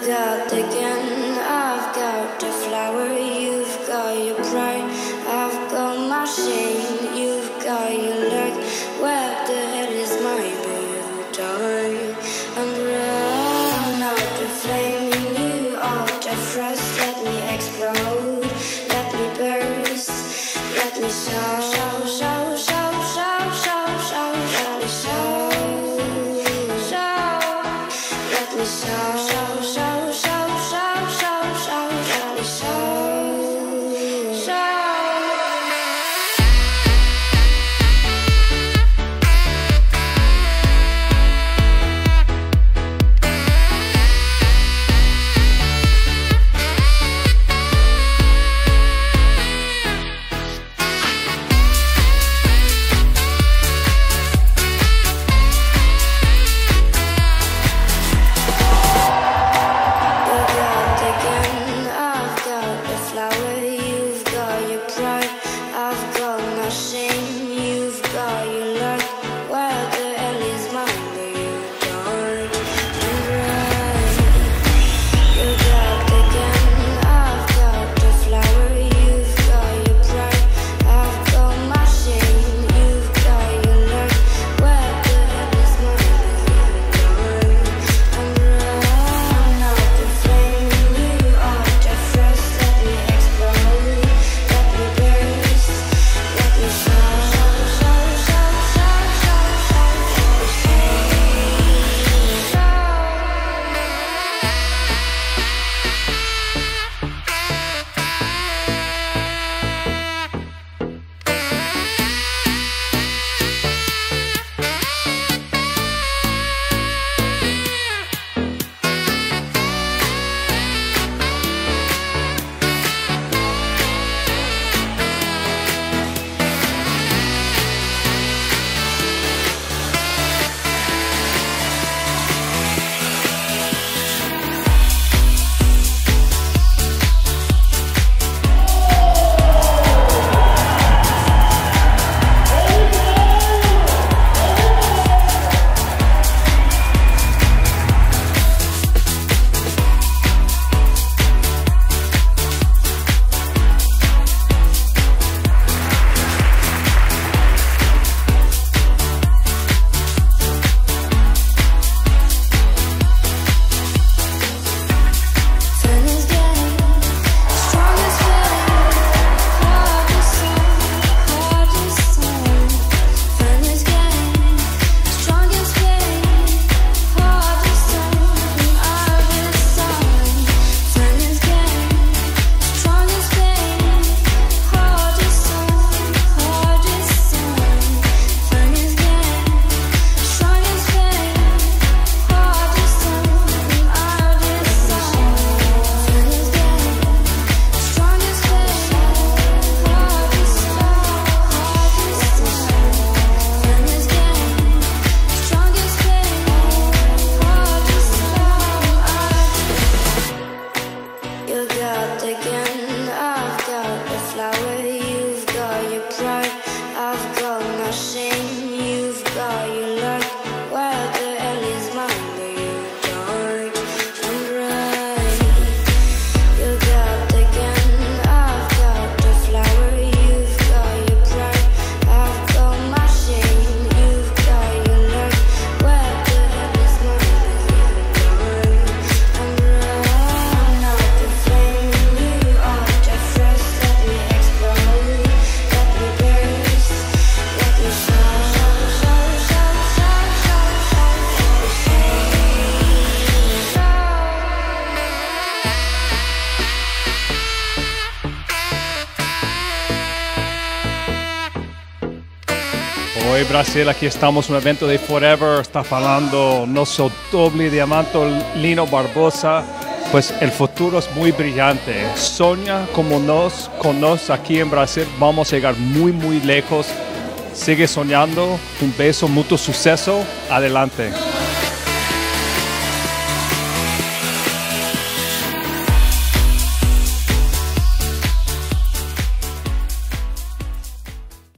got the gun, I've got the flower. You've got your pride, I've got my shame. You've got your luck, where the hell is my baby? I'm run out the flame in you, out the frost. Let me explode, let me burst, let me shout, shout, shout, shout, shout, shout, shout, let me shout, shout, let me shout, shout, shout, shout, shout, shout, shout, let me shout, shout. Hoy Brasil, aquí estamos en un evento de Forever, está falando nuestro doble diamante Lino Barbosa. Pues el futuro es muy brillante. Soña como con nos aquí en Brasil, vamos a llegar muy lejos. Sigue soñando, un beso, mucho suceso, adelante.